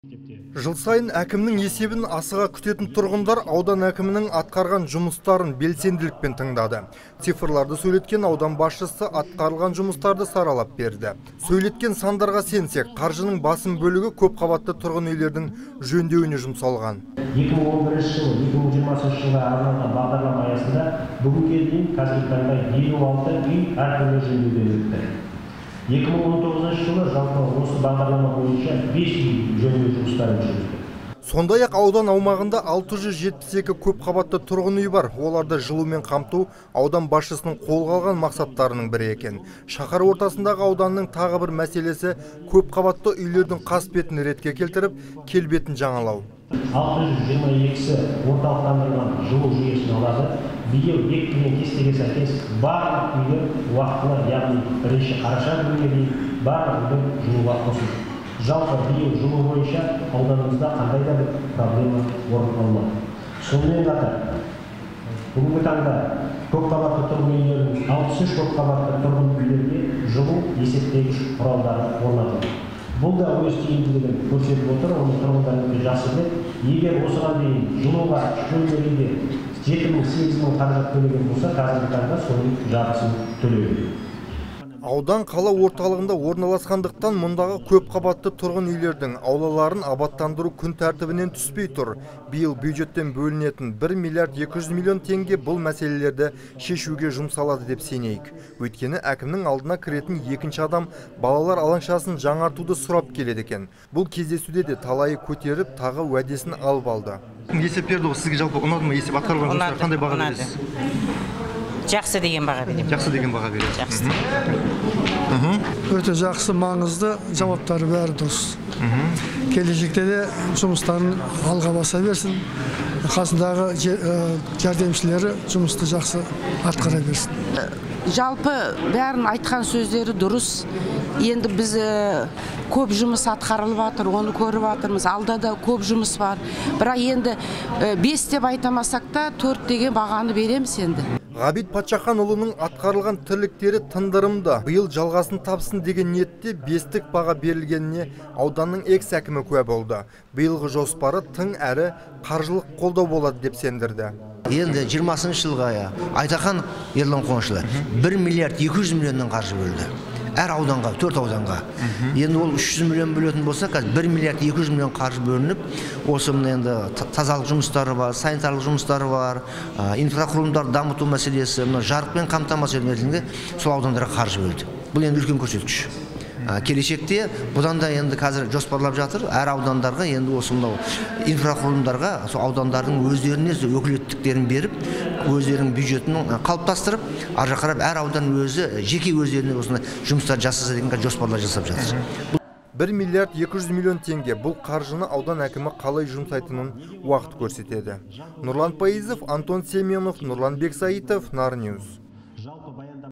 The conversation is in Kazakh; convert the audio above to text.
Жыл сайын әкімнің есебін асыға күтетін тұрғындар аудан әкімінің атқарған жұмыстарын белсенділікпен тыңдады. Цифрларды сөйлеткен аудан басшысы атқарылған жұмыстарды саралап берді. Сөйлеткен сандарға сенсек, қаржының басым бөлігі көп қабатты тұрғын үйлердің жөндеуіне жұмсалған. 2011 жыл, 2020 жылға арналған бағдарлама аясында бүгінге дейін қазіргі таңда 56 үй әртүрлі жөндеуден өтті. 2019 жылы жалпы осы бағдарлама бойынша 5 үй жөндеу жұмыстары жүргізілді. Сондай-ақ аудан аумағында 672 көп қабатты тұрғын үй бар. Оларды жылумен қамту аудан басшысының қолға алған мақсаттарының бірі екен. Шаһар ортасындағы ауданның тағы бір мәселесі көп қабатты үйлердің қасбетін ретке келтіріп, келбетін жаңалау. 622-сі орталықтандырылған жылу жүйесін алады. Биыл бекітілген кестеге сәйкес барлық үйлер уақытылы, яғни 1 қараша күніне дейін барлық үйлер жылуға қосылды. Жалпы биыл жылу бойынша ауданымызда қандай да бір проблема орын алмады. Сонымен қатар бүгінгі таңда көпқабатты тұрғын үйлердің 63 көпқабатты тұрғын үйлерге жылу есептегіш құралдары орнатылды. Бұл да өз тиімділігін көрсетіп отыр, оны тұрғындар өте жақсы біледі. Егер осыған дейін жылуға бөлмелерде 7-8 қаражат төлеген болса, қазіргі таңда соның жартысын төлейді. Аудан қала орталығында орналасқандықтан мұндағы көп қабатты тұрғын үйлердің аулаларын абаттандыру күн тәртібінен түспей тұр. Биыл бюджеттен бөлінетін 1 миллиард 200 миллион теңге бұл мәселелерді шешуге жұмсалады деп сенейік. Өйткені әкімнің алдына кіретін екінші адам балалар алаңшасын жаңартуды сұрап келеді екен. Бұл кездесуде де талайы көтеріп, тағы уәдесін алып алды. Есеп берді ғой, сізге жалпы ұнады ма? Есеп атқарылған жұмыстар қандай баға бересіз? Жақсы деген баға беремін. Жақсы деген баға бересіз. Жақсы. Өте жақсы, маңызды, жауаптары бәрі дұрыс. Келешекте де жұмыстарын алға баса берсін. Қасындағы жәрдемшілері жұмысты жақсы атқара берсін. Жалпы бәрін айтқан сөздері дұрыс. Енді біз көп жұмыс атқарылып жатыр, оны көріп жатырмыз. Алда да көп жұмыс бар. Бірақ енді 5 деп айтамасақ та 4 деген бағаны береміз енді. Ғабит Патшаханұлының атқарылған тірліктері тындырымды. Биыл жалғасын тапсын деген ниетте 5-тік баға берілгеніне ауданның экс-әкімі куә болды. Биылғы жоспары тың әрі қаржылық қолдау болады деп сендірді. Енді 20 жылға Айтақан Ерлан Қонышылы 1 миллиард 200 миллионның қаржы бөлді. Әр ауданға, 4 ауданға. Енді ол 300 миллион бөлетін болса, 1 миллиард 200 миллион қаржы бөлініп, осы енді тазалық жұмыстары бар, санитарлық жұмыстары бар, инфрақұрылымдар дамыту мәселесі, жарықпен қамтамасыз етілгенде сол аудандарға қаржы бөлді. Бұл енді үлкен көрсеткіш. Келешекте бұдан да енді қазір жоспарлап жатыр, әр аудандарға енді осы мынау инфрақұрылымдарға сол аудандардың өздеріне өкілеттіктерін беріп, өздерінің бюджетін қалыптастырып, ар жаққа қарап әр аудан өзі жеке өздеріне осындай жұмыстар жасаса деген жоспарлар жасап жатыр. 1 миллиард 200 миллион теңге бұл қаржыны аудан әкімі қалай жұмсайтынын уақыт көрсетеді. Нұрлан Пайызов, Антон Семенов, Нұрлан Бексаитов, Нар Ньюс.